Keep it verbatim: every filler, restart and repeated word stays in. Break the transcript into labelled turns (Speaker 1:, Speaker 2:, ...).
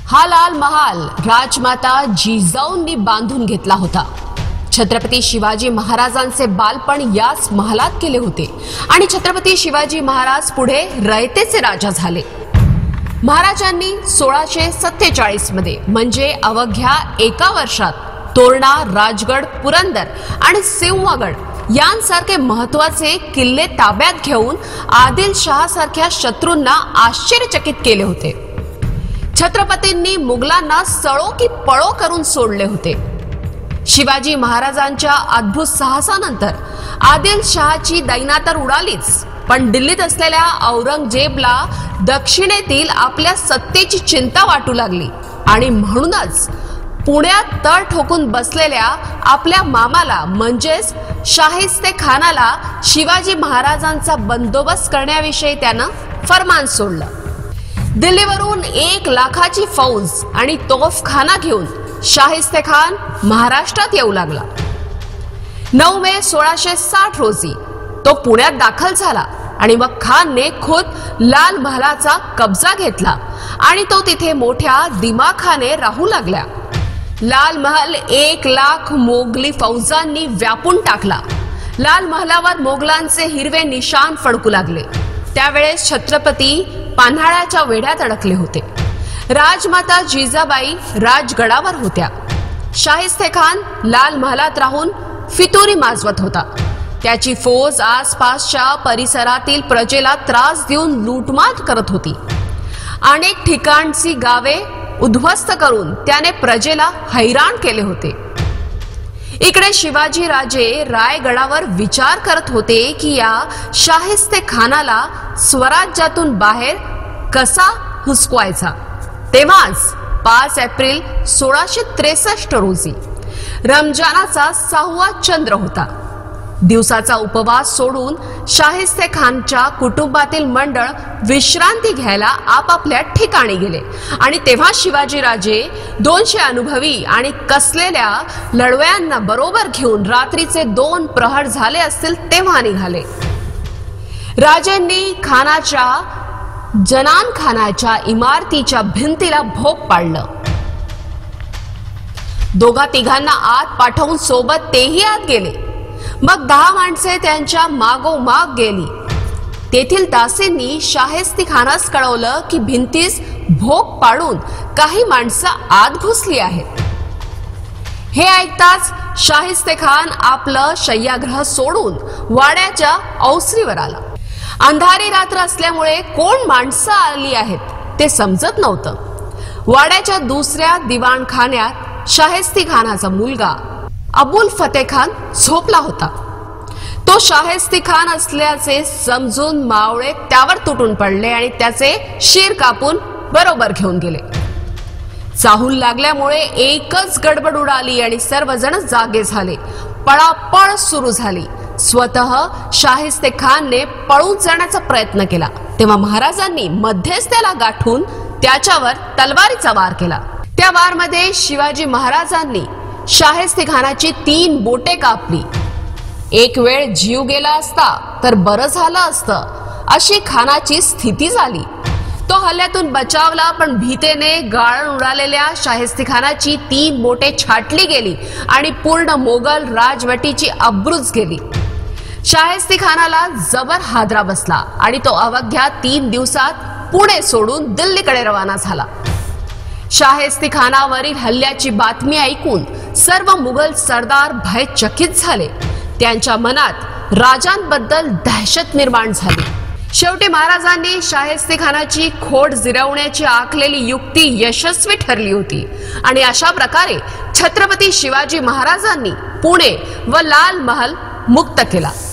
Speaker 1: हा लाल महाल राजमाता जिजाऊंनी बांधून घेतला होता। छत्रपती शिवाजी महाराजांचे बालपण याच महालात केले होते आणि छत्रपती शिवाजी महाराज पुढे रयतेचे राजा झाले। महाराजांनी सोळाशे सत्तेचाळीस मध्ये म्हणजे अवघ्या एका वर्षात तोरणा, राजगड, पुरंदर आणि सिंहगड यांसारखे महत्त्वाचे किल्ले ताब्यात घेऊन आदिलशहासारख्या शत्रूंना आश्चर्यचकित केले होते। छत्रपतींनी मुघलांना सळो की पळो करून सोडले होते। शिवाजी महाराजांच्या अद्भुत साहसानंतर आदिलशहाची दैना तर उडालीच, पण दिल्लीत असलेल्या औरंगजेबला दक्षिणेतील आपल्या सत्तेची चिंता वाटू लागली आणि म्हणूनच पुण्यात तळ ठोकून बसलेल्या आपल्या मामाला म्हणजेच शाहिस्ते खानाला शिवाजी महाराजांचा बंदोबस्त करण्याविषयी त्यानं फरमान सोडलं। दिल्लीवरून एक लाखाची फौज आणि तोफखाना घेऊन शाहिस्ते खान महाराष्ट्रात येऊ लागला। नऊ मे सोळाशे साठ रोजी तो पुण्यात दाखल झाला आणि मग खानने खुद लाल महालाचा कब्जा घेतला आणि तो तिथे मोठ्या दिमाखाने राहू लागला। लाल महल एक लाख मोगली फौजांनी व्यापून टाकला। लाल महालावर मोगलांचे हिरवे निशाण फडकू लागले। त्यावेळेस छत्रपती पान्हाळ्याच्या वेढ्यात अडकले होते। राजमाता जिजाबाई राजगडावर होत्या। शाहिस्ते खान लाल महालात राहून फितुरी माजवत होता। त्याची फौज आसपासच्या परिसरातील प्रजेला त्रास देऊन लूटमार करत होती। अनेक ठिकाणची गावे उद्ध्वस्त करून त्याने प्रजेला हैराण केले होते। इकडे शिवाजी राजे रायगडावर विचार करत होते की या शाहिस्ते खानाला स्वराज्यातून बाहेर कसा हुसकवायचा। तेव्हाच पाच एप्रिल सोळाशे त्रेसष्ट रोजी रमजानाचा सहावा चंद्र होता। दिवसाचा उपवास सोडून शाहिस्ते खानच्या कुटुंबातील मंडळ विश्रांती घ्यायला आपापल्या ठिकाणी गेले आणि तेव्हा शिवाजी राजे दोनशे अनुभवी आणि कसलेल्या लढवयांना बरोबर घेऊन रात्रीचे दोन प्रहर झाले असतील तेव्हा निघाले। राजांनी खानाच्या जनान खानाच्या इमारतीच्या भिंतीला भोग पाडलं। दोघा तिघांना आत पाठवून सोबत तेही आत गेले। मग दहा माणसे त्यांच्या मागोमाग गेली। तेथील दासींनी शाहिस्ते खानास कळवलं की भिंतीस भोग पाडून काही माणसं आत घुसली आहेत। हे ऐकताच शाहिस्ते खान आपलं शय्यागृह सोडून वाड्याच्या औसरीवर आला। अंधारी रात्र असल्यामुळे कोण माणसं आली आहेत ते समजत नव्हतं। वाड्याच्या दुसऱ्या दिवाणखान्यात शाहिस्ते खानाचा मुलगा अबुल फतेह खान झोपला होता। तो शाहिस्ते खान असल्याचे समजून मावळे त्यावर तुटून पडले आणि त्याचे शिर कापून बरोबर घेऊन गेले। चाहूल लागल्यामुळे एकच गडबड उडाली आणि सर्वजण जागे झाले। पळापळ सुरू झाली। स्वतः शाहिस्ते खानने पळून जाण्याचा प्रयत्न केला तेव्हा महाराजांनी मध्येच त्याला गाठून त्याच्यावर तलवारीचा वार केला। त्या वारमध्ये शिवाजी महाराजांनी शाहिस्ते खानाची तीन बोटे कापली। एक वेळ जीव गेला असता तर बरं झालं असतं अशी खानाची स्थिती झाली। तो हल्ल्यातून बचावला, पण भीतेने गाळण उडालेल्या शाहिस्ते खानाची तीन बोटे छाटली गेली आणि पूर्ण मोगल राजवटीची अब्रूच गेली। शाहिस्ते खानाला जबर हादरा बसला आणि तो अवघ्या तीन दिवसात पुणे सोडून दिल्लीकडे रवाना झाला। शाहिस्ते खानावरील हल्ल्याची बातमी ऐकून सर्व मुघल सरदार भयचकित झाले। त्यांच्या मनात राजांबद्दल दहशत निर्माण झाली। शेवटी महाराजांनी शाहिस्ते खानाची खोड जिरवण्याची आखलेली युक्ती यशस्वी ठरली होती आणि अशा प्रकारे छत्रपती शिवाजी महाराजांनी पुणे व लाल महाल मुक्त केला।